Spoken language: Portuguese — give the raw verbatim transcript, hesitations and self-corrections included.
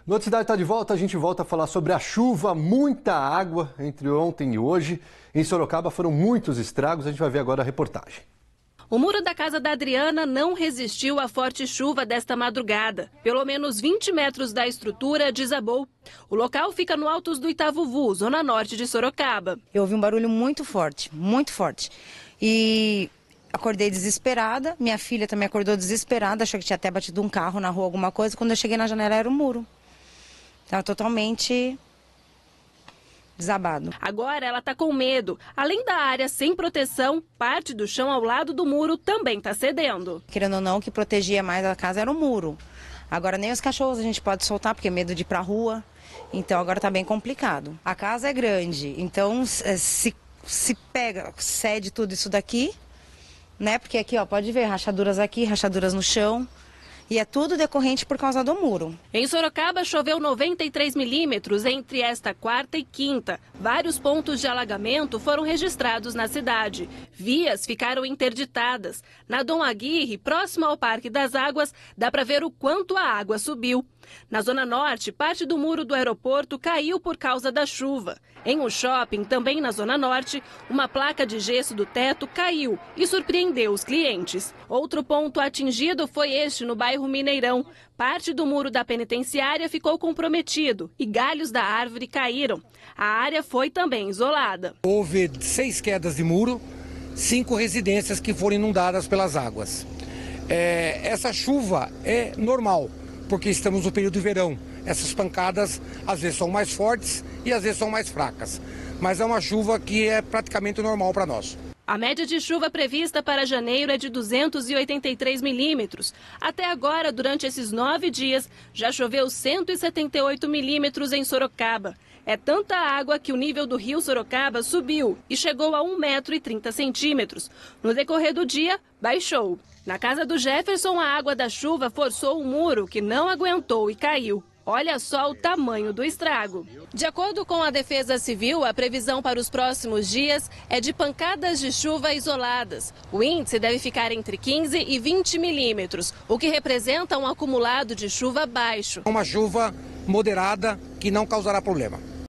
Noticidade está de volta, a gente volta a falar sobre a chuva, muita água entre ontem e hoje. Em Sorocaba foram muitos estragos, a gente vai ver agora a reportagem. O muro da casa da Adriana não resistiu à forte chuva desta madrugada. Pelo menos vinte metros da estrutura desabou. O local fica no Altos do Itavuvu, zona norte de Sorocaba. Eu ouvi um barulho muito forte, muito forte. E acordei desesperada, minha filha também acordou desesperada, achou que tinha até batido um carro na rua, alguma coisa. Quando eu cheguei na janela era o muro. Estava totalmente desabado. Agora ela está com medo. Além da área sem proteção, parte do chão ao lado do muro também está cedendo. Querendo ou não, o que protegia mais a casa era o muro. Agora nem os cachorros a gente pode soltar, porque é medo de ir para a rua. Então agora está bem complicado. A casa é grande, então se, se pega, cede tudo isso daqui, né? Porque aqui, ó, pode ver, rachaduras aqui, rachaduras no chão. E é tudo decorrente por causa do muro. Em Sorocaba, choveu noventa e três milímetros entre esta quarta e quinta. Vários pontos de alagamento foram registrados na cidade. Vias ficaram interditadas. Na Dom Aguirre, próximo ao Parque das Águas, dá para ver o quanto a água subiu. Na Zona Norte, parte do muro do aeroporto caiu por causa da chuva. Em um shopping, também na Zona Norte, uma placa de gesso do teto caiu e surpreendeu os clientes. Outro ponto atingido foi este no bairro Mineirão. Parte do muro da penitenciária ficou comprometido e galhos da árvore caíram. A área foi também isolada. Houve seis quedas de muro, cinco residências que foram inundadas pelas águas. É, essa chuva é normal, porque estamos no período de verão. Essas pancadas às vezes são mais fortes e às vezes são mais fracas. Mas é uma chuva que é praticamente normal para nós. A média de chuva prevista para janeiro é de duzentos e oitenta e três milímetros. Até agora, durante esses nove dias, já choveu cento e setenta e oito milímetros em Sorocaba. É tanta água que o nível do rio Sorocaba subiu e chegou a um metro e trinta centímetros. No decorrer do dia, baixou. Na casa do Jefferson, a água da chuva forçou o muro, que não aguentou e caiu. Olha só o tamanho do estrago. De acordo com a Defesa Civil, a previsão para os próximos dias é de pancadas de chuva isoladas. O índice deve ficar entre quinze e vinte milímetros, o que representa um acumulado de chuva baixo. Uma chuva moderada que não causará problema.